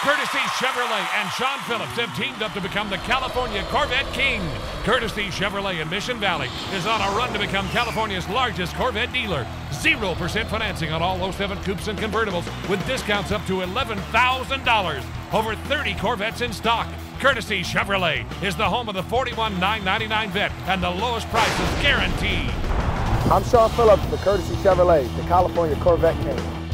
Courtesy Chevrolet and Sean Phillips have teamed up to become the California Corvette King. Courtesy Chevrolet in Mission Valley is on a run to become California's largest Corvette dealer. 0% financing on all 07 coupes and convertibles with discounts up to $11,000. Over 30 Corvettes in stock. Courtesy Chevrolet is the home of the $41,999 Vette, and the lowest price is guaranteed. I'm Sean Phillips for Courtesy Chevrolet, the California Corvette King.